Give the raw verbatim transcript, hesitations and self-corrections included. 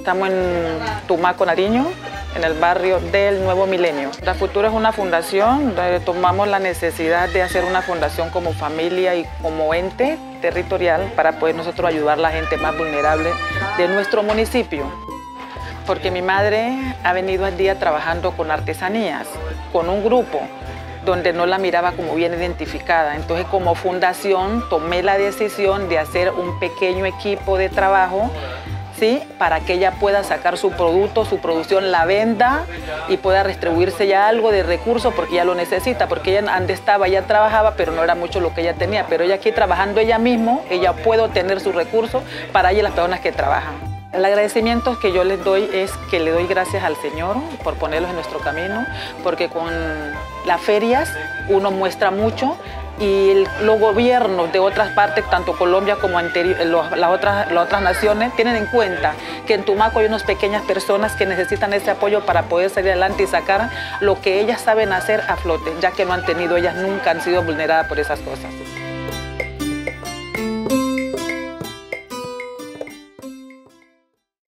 Estamos en Tumaco, Nariño, en el barrio del Nuevo Milenio. La Futuro es una fundación donde tomamos la necesidad de hacer una fundación como familia y como ente territorial para poder nosotros ayudar a la gente más vulnerable de nuestro municipio. Porque mi madre ha venido al día trabajando con artesanías, con un grupo donde no la miraba como bien identificada. Entonces, como fundación, tomé la decisión de hacer un pequeño equipo de trabajo, ¿sí?, para que ella pueda sacar su producto, su producción, la venda y pueda distribuirse ya algo de recursos porque ella lo necesita, porque ella antes estaba, ya trabajaba, pero no era mucho lo que ella tenía. Pero ella aquí trabajando ella misma, ella puede obtener sus recursos para ella y las personas que trabajan. El agradecimiento que yo les doy es que le doy gracias al Señor por ponerlos en nuestro camino, porque con las ferias uno muestra mucho y el, los gobiernos de otras partes, tanto Colombia como anterior, los, las, otras, las otras naciones, tienen en cuenta que en Tumaco hay unas pequeñas personas que necesitan ese apoyo para poder salir adelante y sacar lo que ellas saben hacer a flote, ya que no han tenido, ellas nunca han sido vulneradas por esas cosas.